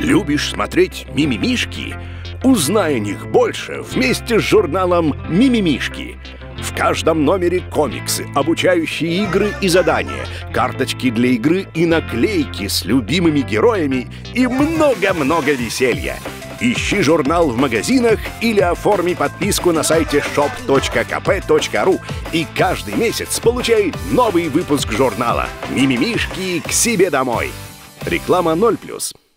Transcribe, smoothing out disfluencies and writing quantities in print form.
Любишь смотреть «Мимимишки»? Узнай о них больше вместе с журналом «Мимимишки». В каждом номере комиксы, обучающие игры и задания, карточки для игры и наклейки с любимыми героями и много-много веселья. Ищи журнал в магазинах или оформи подписку на сайте shop.kp.ru и каждый месяц получай новый выпуск журнала «Мимимишки к себе домой». Реклама 0+.